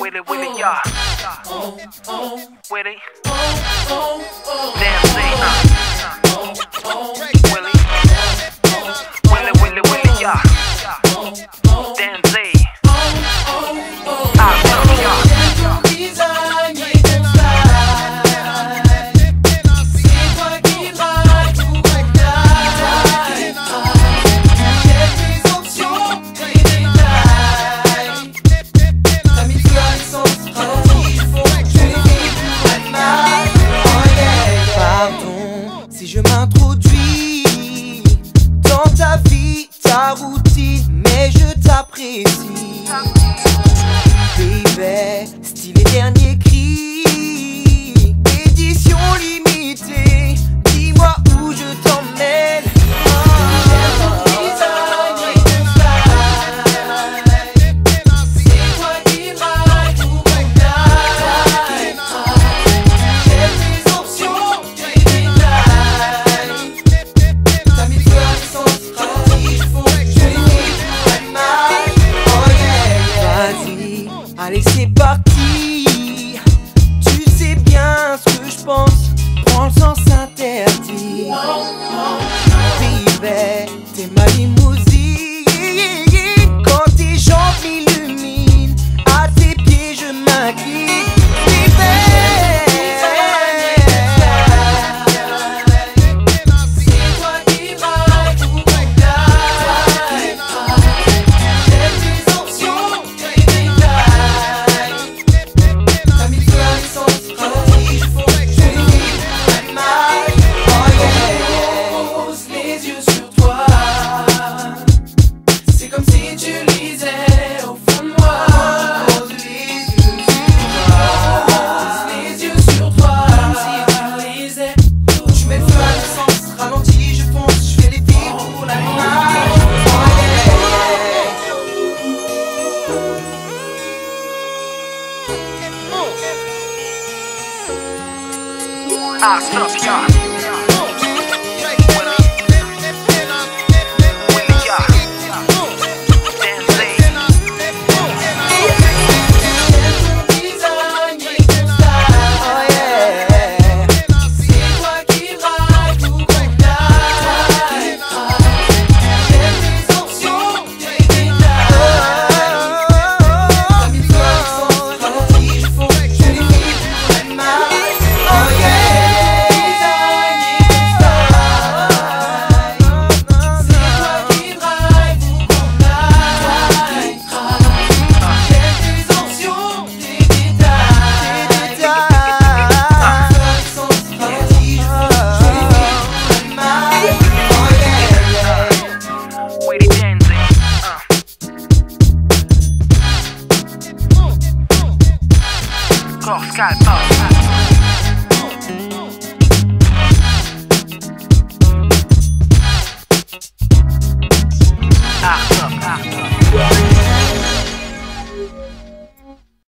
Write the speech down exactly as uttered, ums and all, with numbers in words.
Willy, Willy, yeah. Willy Denzey, uh. Willy, Willy, Willy, Willy, yeah. Denzey, ah, no, yeah. Si je m'introduis dans ta vie, ta routine, mais je t'apprécie, baby, style et dernier cri, édition limitée, dis-moi où je t'emmène. Allez, c'est parti. Tu sais bien ce que je pense. Prends le sens interdit. Baby, t'es ma limousine. Quand tes jambes m'illuminent, à tes pieds je m'incline. Ah, stop, yeah.